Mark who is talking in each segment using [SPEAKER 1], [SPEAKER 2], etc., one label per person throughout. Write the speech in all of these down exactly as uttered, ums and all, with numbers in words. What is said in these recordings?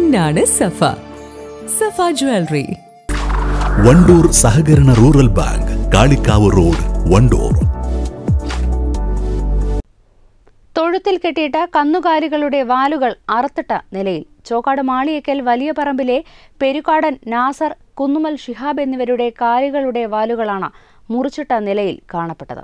[SPEAKER 1] പിന്നാണ് സഫ. സഫ ജ്വല്ലറി.
[SPEAKER 2] വണ്ടൂർ സഹകരണ rural bank, Kalikavu road, Wandoor.
[SPEAKER 3] തൊഴുത്തിൽ കെട്ടിയിട്ട കന്നുകാലികളുടെ വാലുകൾ അറുത്തിട്ട നിലയിൽ. ചോക്കാട് മാളിയേക്കൽ വലിയ പറമ്പിലെ പെരുക്കാടൻ നാസർ, കുന്നുമൽ ഷിഹാബ് എന്നിവരുടെ കാലികളുടെ വാലുകളാണ് മുറിച്ചിട്ട നിലയിൽ കാണപ്പെട്ടത്.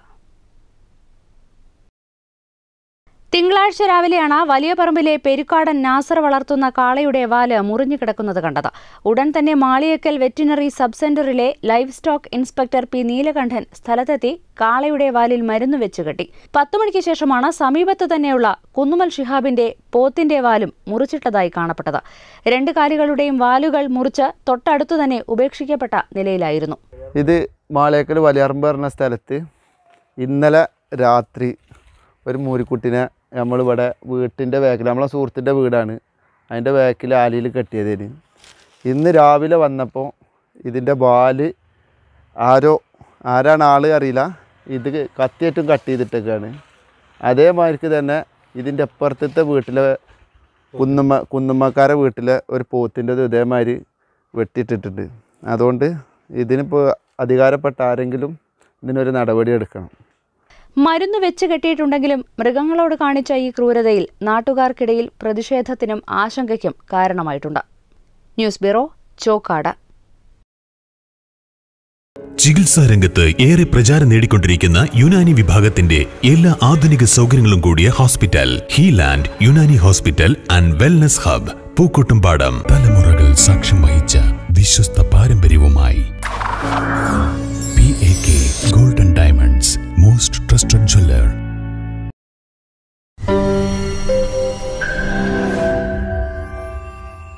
[SPEAKER 3] തിങ്കളാഴ്ച രാവിലെയാണ് വലിയ പറമ്പിലെ പെരുക്കാടൻ നാസർ വളർത്തുന്ന കാളയുടെ വാല് മുറിഞ്ഞു കിടക്കുന്നത് കണ്ടത്. ഉടൻ തന്നെ മാളിയേക്കൽ വെറ്റിനറി സബ് സെന്ററിലെ livestock inspector P Neelakandan സ്ഥലത്തെത്തി കാളയുടെ വാലിൽ മരുന്ന് വെച്ച് കെട്ടി. പത്തു മണിക്ക് ശേഷമാണ് സമീപത്ത് തന്നെയുള്ള കുന്നുമൽ ഷിഹാബിന്റെ പോത്തിന്റെ വാലും മുറിച്ചിട്ടതായി കാണപ്പെട്ടത്. രണ്ട് കാലികളുടെയും വാലുകൾ മുറിച്ച് തൊട്ടടുത്തു തന്നെ ഉപേക്ഷിക്കപ്പെട്ട നിലയിലായിരുന്നു.
[SPEAKER 4] ഇത് മാളിയേക്കൽ വലിയറമ്പ് പറഞ്ഞ സ്ഥലത്ത് ഇന്നലെ രാത്രി ഒരു മൂരിക്കുട്ടിനെ നമ്മളിവിടെ വീട്ടിൻ്റെ ബാക്കിൽ, നമ്മളെ സുഹൃത്തിൻ്റെ വീടാണ്, അതിൻ്റെ ബാക്കിൽ ആലിയിൽ കെട്ടിയതിന് ഇന്ന് രാവിലെ വന്നപ്പോൾ ഇതിൻ്റെ വാല് ആരോ ആരാണ് ആൾ അറിയില്ല, ഇത് കത്തിയേറ്റും കട്ട് ചെയ്തിട്ടൊക്കെയാണ്. അതേമാതിരിക്ക് തന്നെ ഇതിൻ്റെ അപ്പുറത്തെ വീട്ടിലെ കുന്നുമ്മ കുന്നുമ്മക്കാരെ വീട്ടിലെ ഒരു പോത്തിൻ്റെത് ഇതേമാതിരി വെട്ടിയിട്ടിട്ടുണ്ട്. അതുകൊണ്ട് ഇതിനിപ്പോൾ അധികാരപ്പെട്ട ആരെങ്കിലും ഇതിനൊരു നടപടി എടുക്കണം.
[SPEAKER 3] മരുന്ന് വെച്ച് കെട്ടിയിട്ടുണ്ടെങ്കിലും മൃഗങ്ങളോട് കാണിച്ച ഈ ക്രൂരതയിൽ നാട്ടുകാർക്കിടയിൽ പ്രതിഷേധത്തിനും ആശങ്കയ്ക്കും കാരണമായിട്ടുണ്ട്. News bureau, Chokkad.
[SPEAKER 2] ചികിത്സാ രംഗത്ത് ഏറെ പ്രചാരം നേടിക്കൊണ്ടിരിക്കുന്ന യുനാനി വിഭാഗത്തിന്റെ എല്ലാ ആധുനിക സൗകര്യങ്ങളും കൂടിയ hospital Healand Unani hospital and wellness hub, Pookkottumpadam. തലമുറകൾ സാക്ഷ്യം വഹിച്ച വിശ്വസ്ത പാരമ്പര്യവുമായി